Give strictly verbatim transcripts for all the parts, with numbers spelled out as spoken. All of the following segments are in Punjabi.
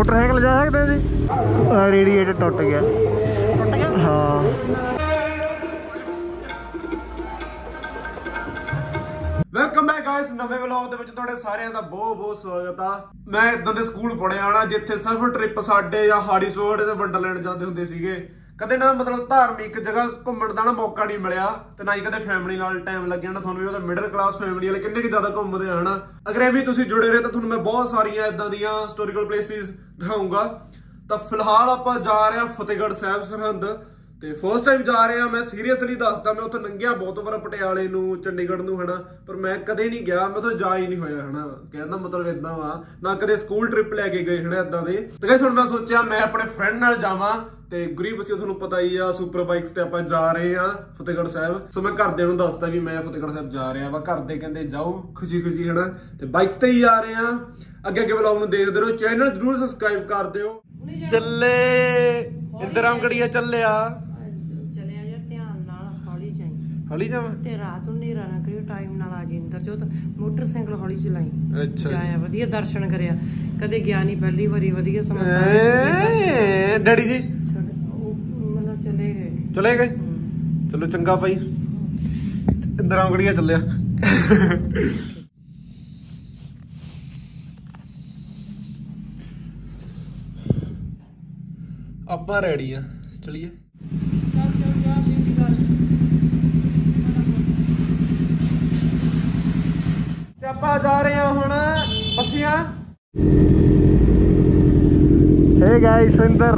मोटरसाइकिल जा सकते हैं जी। रेडिएटर टुट गया टुट गया हाँ। वेलकम बैक गाइस नवे व्लॉग ਦੇ ਵਿੱਚ ਤੁਹਾਡੇ ਸਾਰਿਆਂ ਦਾ ਬਹੁਤ ਬਹੁਤ ਸਵਾਗਤ ਆ। ਮੈਂ ਇਦਾਂ ਦੇ ਸਕੂਲ ਪੜਿਆ ਆਣਾ ਜਿੱਥੇ ਸਿਰਫ ਟ੍ਰਿਪ ਸਾਡੇ ਜਾਂ ਹਾੜੀ ਸੋਹੜੇ ਤੇ ਵੰਡਰਲੈਂਡ ਜਾਂਦੇ ਹੁੰਦੇ ਸੀਗੇ। ਕਦੇ ਨਾ ਮਤਲਬ ਧਾਰਮਿਕ ਜਗ੍ਹਾ ਘੁੰਮਣ ਦਾ ਨਾ ਮੌਕਾ ਨਹੀਂ ਮਿਲਿਆ ਤੇ ਨਾ ਹੀ ਕਦੇ ਫੈਮਿਲੀ ਨਾਲ ਟਾਈਮ ਲੱਗਿਆ ਨਾ। ਤੁਹਾਨੂੰ ਵੀ ਉਹਦਾ ਮਿਡਲ ਕਲਾਸ ਫੈਮਿਲੀ ਵਾਲੇ ਕਿੰਨੇ ਕਿ ਜ਼ਿਆਦਾ ਘੁੰਮਦੇ ਆ ਹਨਾ। ਅਗਰ ਇਹ ਵੀ ਤੁਸੀਂ ਜੁੜੇ ਰਹੇ ਤਾਂ ਤੁਹਾਨੂੰ ਮੈਂ ਬਹੁਤ ਸਾਰੀਆਂ ਇਦਾਂ ਦੀਆਂ ਹਿਸਟੋਰੀਕਲ ਪਲੇਸਿਸ ਦਿਖਾਊਂਗਾ। ਤਾਂ ਫਿਲਹਾਲ ਆਪਾਂ ਜਾ ਰਹੇ ਹਾਂ ਫਤਿਹਗੜ੍ਹ ਸਾਹਿਬ ਸਰਹੰਦ ਤੇ ਫਸਟ ਟਾਈਮ ਜਾ ਰਹੇ ਹਾਂ। ਮੈਂ ਸੀਰੀਅਸਲੀ ਦੱਸਦਾ ਮੈਂ ਉੱਥੇ ਲੰਘਿਆ ਬਹੁਤ ਵਾਰ ਪਟਿਆਲੇ ਨੂੰ ਚੰਡੀਗੜ੍ਹ ਨੂੰ ਹਨਾ, ਪਰ ਮੈਂ ਕਦੇ ਨਹੀਂ ਗਿਆ, ਮੈਂ ਉੱਥੇ ਜਾ ਹੀ ਨਹੀਂ ਹੋਇਆ ਹਨਾ। ਕਹਿੰਦਾ ਮਤਲਬ ਇਦਾਂ ਵਾ ਨਾ ਕਦੇ ਸਕੂਲ ਟ੍ਰਿਪ ਲੈ ਕੇ ਗਏ ਹਨਾ ਇਦਾਂ ਦੇ। ਤੇ ਗਾਇਸ ਹੁਣ ਮੈਂ ਸੋਚਿਆ ਮੈਂ ਆਪਣੇ ਫਰੈਂਡ ਨਾਲ ਜਾਵਾਂ ਤੇ ਗਰੀਬ ਬੱਚੇ ਤੁਹਾਨੂੰ ਪਤਾ ਹੀ ਆ ਸੁਪਰ ਬਾਈਕਸ ਤੇ ਆਪਾਂ ਜਾ ਰਹੇ ਆ ਫਤਿਹਗੜ੍ਹ ਸਾਹਿਬ। ਸੋ ਮੈਂ ਘਰਦਿਆਂ ਨੂੰ ਦੱਸਦਾ ਵੀ ਮੈਂ ਫਤਿਹਗੜ੍ਹ ਸਾਹਿਬ ਜਾ ਰਿਹਾ ਵਾ। ਘਰਦੇ ਕਹਿੰਦੇ ਜਾਓ ਖੁਸ਼ੀ ਖੁਸ਼ੀ ਹਨਾ, ਤੇ ਬਾਈਕਸ ਤੇ ਹੀ ਜਾ ਰਹੇ ਆ। ਅੱਗੇ ਅੱਗੇ ਵਲੌਗ ਨੂੰ ਦੇਖਦੇ ਰਹੋ, ਚੈਨਲ ਜਰੂਰ ਸਬਸਕ੍ਰਾਈਬ ਕਰ ਦਿਓ। ਚੱਲੇ ਇੰਦਰ ਰਾਮਗੜੀਆ ਚੱਲਿਆ ਹੌਲੀ ਜਾਵਾਂ ਤੇ ਰਾਤ ਨੂੰ ਨੇਰਾ ਨਾ ਕਰਿਓ, ਟਾਈਮ ਨਾਲ ਆ ਜੀ ਇੰਦਰਜੋਤ। ਮੋਟਰਸਾਈਕਲ ਹੌਲੀ ਚਲਾਈ। ਅੱਛਾ ਜਾਇਆ ਵਧੀਆ ਦਰਸ਼ਨ ਕਰਿਆ, ਕਦੇ ਗਿਆ ਨਹੀਂ ਪਹਿਲੀ ਵਾਰੀ। ਵਧੀਆ ਸਮਝ ਡੈਡੀ ਜੀ ਮਤਲਬ ਚਲੇ ਗਏ ਚਲੇ ਗਏ ਚਲੋ ਚੰਗਾ ਭਾਈ। ਇੰਦਰ ਰਾਮਗੜੀਆ ਚੱਲਿਆ। ਆਪਾਂ ਰੈਡੀ ਆ, ਚਲੀਏ। ਤੇ ਆਪਾਂ ਜਾ ਰਹੇ ਹਾਂ ਹੁਣ ਬੱਸੀਆਂ। हे गाइस इंदर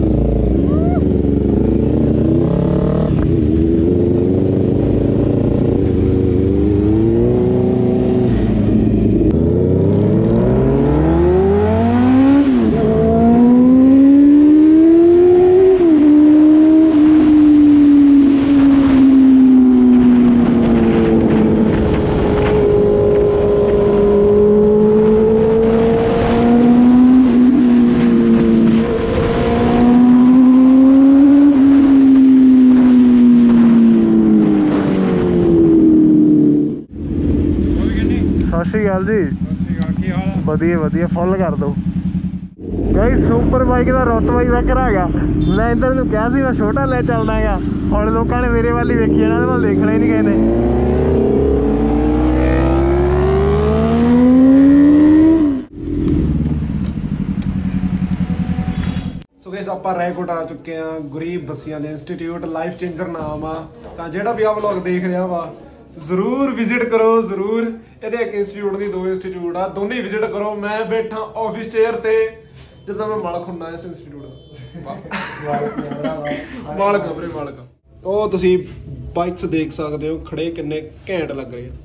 ਸਤਿ ਸ਼੍ਰੀ ਅਕਾਲ ਜੀ। ਵਧੀਆ ਵਧੀਆ ਫੁੱਲ ਕਰ ਦੋ ਗਾਇਸ। ਸੁਪਰ ਬਾਈਕ ਦਾ ਰੁਤਬਾ ਵੈਕਰ ਹੈਗਾ। ਮੈਂ ਇੰਦਰ ਨੂੰ ਕਿਹਾ ਸੀ ਮੈਂ ਛੋਟਾ ਲੈ ਚੱਲਦਾ ਹੈਗਾ, ਹੁਣ ਲੋਕਾਂ ਨੇ ਮੇਰੇ ਵੱਲ ਹੀ ਵੇਖੀ ਜਾਣਾ, ਇਹਦੇ ਵੱਲ ਦੇਖਣਾ ਹੀ ਨਹੀਂ ਕਿਸੇ ਨੇ। ਸੋ ਗਾਇਸ ਆਪਾਂ ਰਾਏਕੋਟ ਆ ਚੁੱਕੇ ਆ। ਗੁਰੀਬ ਬੱਸੀਆਂ ਦੇ ਇੰਸਟੀਚਿਊਟ ਲਾਈਫ ਚੇਂਜਰ ਨਾਮ ਆ। ਤਾਂ ਜਿਹੜਾ ਵੀ ਆ ਵਲੌਗ ਦੇਖ ਰਿਹਾ ਵਾ ਜ਼ਰੂਰ ਵਿਜ਼ਿਟ ਕਰੋ ਜ਼ਰੂਰ। ਇਹਦੇ ਇੱਕ ਇੰਸਟੀਚਿਊਟ ਦੀ ਦੋ ਇੰਸਟੀਚਿਊਟ ਆ, ਦੋਨੇ ਵਿਜ਼ਿਟ ਕਰੋ। ਮੈਂ ਬੈਠਾ ਆਫਿਸ ਚੇਅਰ ਤੇ ਜਿੱਦਾਂ ਮੈਂ ਮਾਲਕ ਹੁੰਦਾ ਇਸ ਇੰਸਟੀਚਿਊਟ ਦਾ। ਮਾਲਕ ਵੀਰੇ ਮਾਲਕ। ਉਹ ਤੁਸੀਂ ਬਾਈਕਸ ਦੇਖ ਸਕਦੇ ਹੋ ਖੜੇ ਕਿੰਨੇ ਘੈਂਟ ਲੱਗ ਰਹੇ ਆ।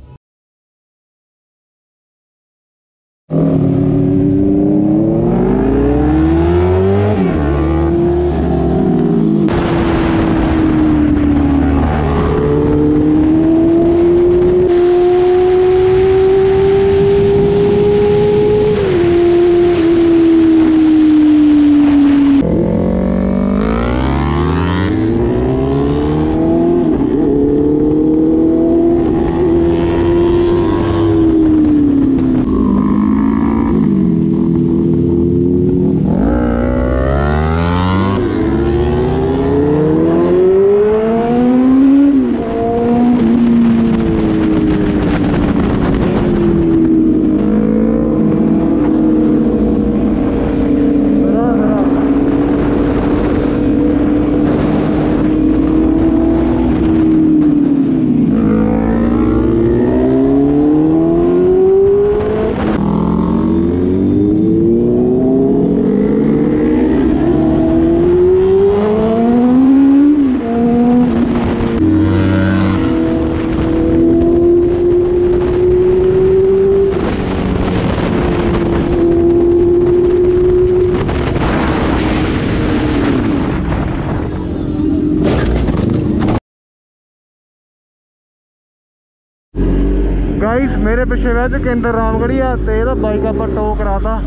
गाइस मेरे पिछे बह चुके इंदर रामगढ़िया ते ਇਹਦਾ ਬਾਈਕ ਆਪਾਂ ਟੋ ਕਰਾਤਾ।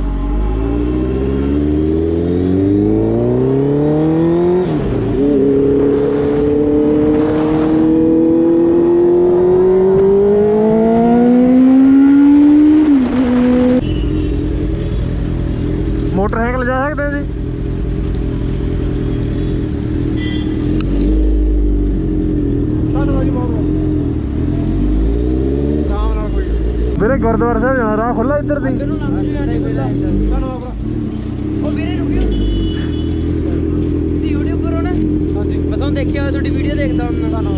मोटरसाइकिल जा ਵੀਰੇ ਗੁਰਦੁਆਰਾ ਸਾਹਿਬ ਜਾਣਾ, ਰਾਹ ਖੁੱਲਾ ਇੱਧਰ ਦੀ? ਉਹ ਵੀਰੇ ਰੁਕਿਓ ਤੁਸੀਂ YouTube ਪਰ ਹੋ ਨਾ? ਹਾਂਜੀ ਮੈਂ ਤੁਹਾਨੂੰ ਦੇਖਿਆ ਤੁਹਾਡੀ ਵੀਡੀਓ ਦੇਖਦਾ ਹੁੰਦਾ ਨਾ।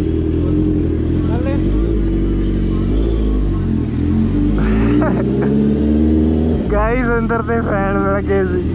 ਗਾਈਸ ਅੰਦਰ ਤੇ ਫੈਨ ਮਿਲ ਗਏ ਸੀ।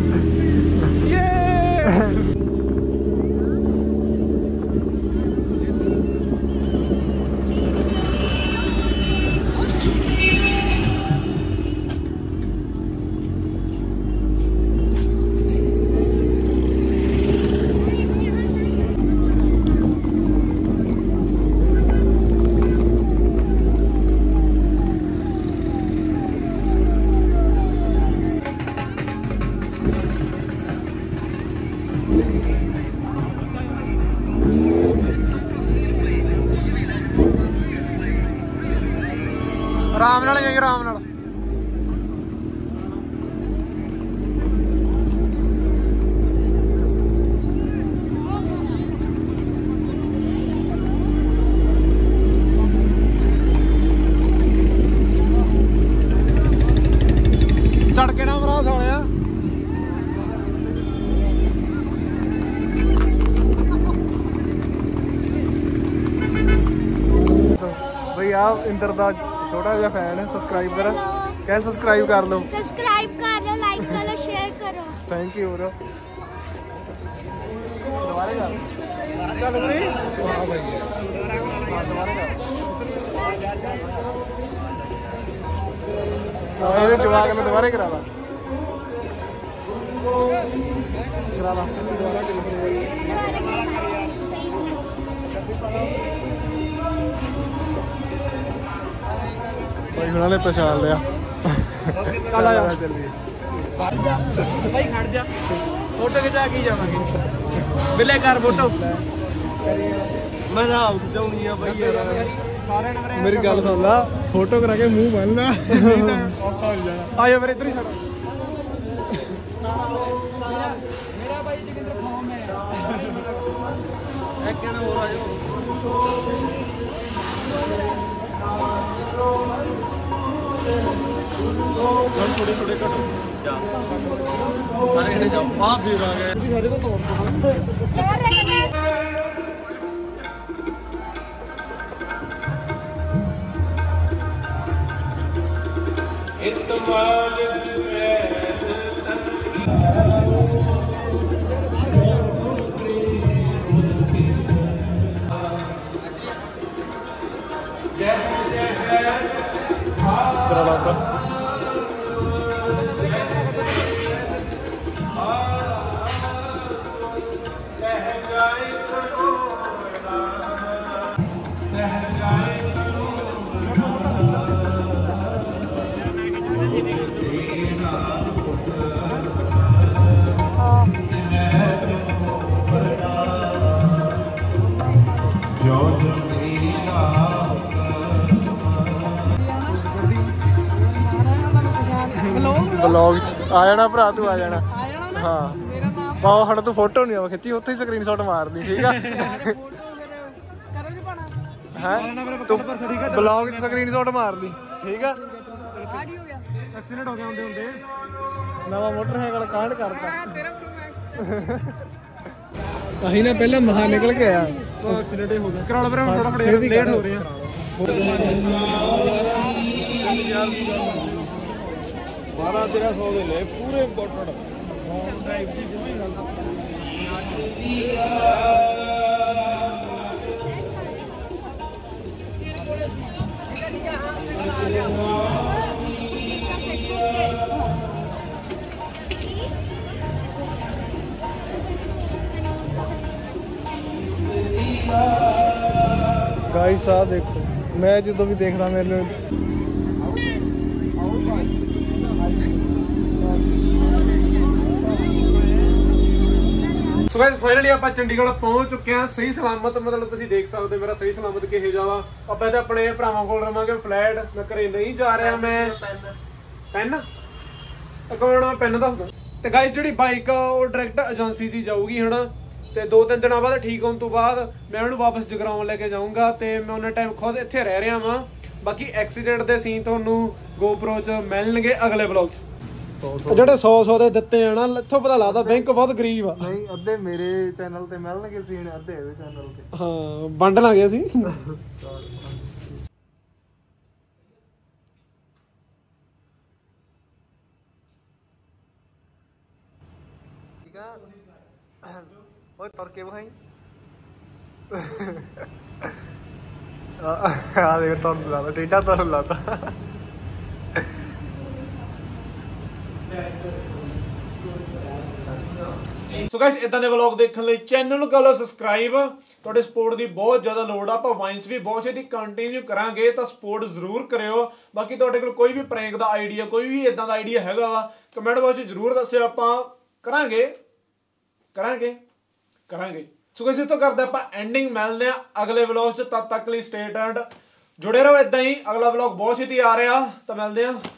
ਆਰਾਮ ਨਾਲ ਜਾਈ, ਆਰਾਮ ਨਾਲ। ਤੜਕੇ ਨਾ ਮਰਾ ਸੋਇਆ ਬਈ ਆ ਇੰਦਰ ਦਾ छोटा जिहा फैन है। सब्सक्राइब करो, क्या सब्सक्राइब कर लो, सब्सक्राइब करो, लाइक करो, शेयर करो। Thank you bro. दोबारा कर चल भाई। हां भाई दोबारा कर। हां ये चुवा के मैं दोबारा करा ला करा ला दोबारा कर। भाई उन्होंने पहचान लिया। चल आ चलिए भाई खड़ जा, फोटो खिंचा के जावांगे। बिले कर फोटो मजा आउनी है भाई यार। सारे ने मेरी गल सुन ला, फोटो करा के मुंह बन ला औखा हो जाना। आयो मेरे इधर ही छड़ मेरा भाई जोगिंदर फॉर्म में एक कहना और आयो। थोड़े थोड़े कटो सारे जने जाओ। आप भी आ गए सारे को तोड़ दो यार। इत्तमाल ब्लॉग आ जाना भरा, तू आ जाना। हाँ पाओ हट तू फोटो नहीं आ खिंची, उत्थे ही स्क्रीनशॉट मार दी ठीक है। तू ब्लॉग स्क्रीनशॉट मार दी ठीक है। एक्सीडेंट हो गया होंदे होंदे नवा मोटरसाइकिल कांड करता अही ना पहले महा निकल के आया तो एक्सीडेंट हो गया। करा लो फिर थोड़ा थोड़ा लेट हो रहे हैं। बारह तेरह सौ के ले पूरे इंपोर्टेड होम ड्राइव की कोई गल गाइस आ देखो, मैं जो भी देख रहा मेरे ਸੋ ਗਾਇਸ ਫਾਈਨਲੀ ਆਪਾਂ ਚੰਡੀਗੜ੍ਹ ਪਹੁੰਚ ਚੁੱਕੇ ਹਾਂ ਸਹੀ ਸਲਾਮਤ। ਮਤਲਬ ਤੁਸੀਂ ਦੇਖ ਸਕਦੇ ਮੇਰਾ ਸਹੀ ਸਲਾਮਤ ਕਿਹੋ ਜਿਹਾ ਵਾ। ਆਪਾਂ ਤਾਂ ਆਪਣੇ ਭਰਾਵਾਂ ਕੋਲ ਰਵਾਂਗੇ ਫਲੈਟ। ਮੈਂ ਘਰੇ ਨਹੀਂ ਜਾ ਰਿਹਾ। ਮੈਂ ਪੈਨ ਅਕਾਊਂਟ ਮੈਂ ਪੈਨ ਦੱਸਦਾ। ਤੇ ਗਾਇਸ ਜਿਹੜੀ ਬਾਈਕ ਆ ਉਹ ਡਾਇਰੈਕਟ ਏਜੰਸੀ 'ਚ ਜਾਊਗੀ ਹਨਾ। ਤੇ ਦੋ ਤਿੰਨ ਦਿਨਾਂ ਬਾਅਦ ਠੀਕ ਹੋਣ ਤੋਂ ਬਾਅਦ ਮੈਂ ਉਹਨੂੰ ਵਾਪਸ ਜਗਰਾਉਂ ਲੈ ਕੇ ਜਾਊਂਗਾ। ਤੇ ਮੈਂ ਉਹਨਾਂ ਟਾਈਮ ਖੁਦ ਇੱਥੇ ਰਹਿ ਰਿਹਾ ਵਾਂ। ਬਾਕੀ ਐਕਸੀਡੈਂਟ ਦੇ ਸੀਨ ਤੁਹਾਨੂੰ GoPro 'ਚ ਮਿਲਣਗੇ ਅਗਲੇ ਵਲੌਗ 'ਚ। ਜਿਹੜੇ ਸੌ ਸੌ ਦੇ ਦਿੱਤੇ ਆ ਨਾ, ਇੱਥੋਂ ਪਤਾ ਲੱਗਦਾ ਬੈਂਕ ਬਹੁਤ ਗਰੀਬ ਆ। ਨਹੀਂ ਅੱਧੇ ਮੇਰੇ ਚੈਨਲ ਤੇ ਮਿਲਣਗੇ ਸੀਨ, ਅੱਧੇ ਇਹਦੇ ਚੈਨਲ ਤੇ। ਹਾਂ ਵੰਡ ਲਾਂਗੇ ਅਸੀਂ। ਠੀਕ ਆ ਓਏ ਤੁਰ ਕੇ ਵਿਖਾਈ। ਆ ਦੇਖ ਤੁਹਾਨੂੰ ਲਾਦਾ ਟੇਡਾ ਤੁਹਾਨੂੰ ਲਾਦਾ। ਸੋ ਗਾਇਸ ਇਦਾਂ ਦੇ ਵਲੌਗ ਦੇਖਣ ਲਈ ਚੈਨਲ ਨੂੰ ਕਰ ਲਓ ਸਬਸਕ੍ਰਾਈਬ। ਤੁਹਾਡੇ ਸਪੋਰਟ ਦੀ ਬਹੁਤ ਜ਼ਿਆਦਾ ਲੋੜ ਆ। ਆਪਾਂ ਵਾਈਨਸ ਵੀ ਬਹੁਤ ਛੇਤੀ ਕੰਟੀਨਿਊ ਕਰਾਂਗੇ, ਤਾਂ ਸਪੋਰਟ ਜ਼ਰੂਰ ਕਰਿਓ। ਬਾਕੀ ਤੁਹਾਡੇ ਕੋਲ ਕੋਈ ਵੀ ਪ੍ਰੈਂਕ ਦਾ ਆਈਡੀਆ, ਕੋਈ ਵੀ ਇਦਾਂ ਦਾ ਆਈਡੀਆ ਹੈਗਾ ਵਾ, ਕਮੈਂਟ ਬਾਕਸ 'ਚ ਜ਼ਰੂਰ ਦੱਸਿਓ। ਆਪਾਂ ਕਰਾਂਗੇ ਕਰਾਂਗੇ ਕਰਾਂਗੇ ਸੋ ਗਾਇਸ ਇਸ ਤੋਂ ਕਰਦੇ ਆਪਾਂ ਐਂਡਿੰਗ। ਮਿਲਦੇ ਆ ਅਗਲੇ ਵਲੌਗ 'ਚ, ਤਦ ਤੱਕ ਲਈ ਸਟੇ ਟਿਊਨਡ, ਜੁੜੇ ਰਹੋ ਇਦਾਂ ਹੀ। ਅਗਲਾ ਵਲੌਗ ਬਹੁਤ ਛੇਤੀ ਆ ਰਿਹਾ, ਤਾਂ ਮਿਲਦੇ ਆ।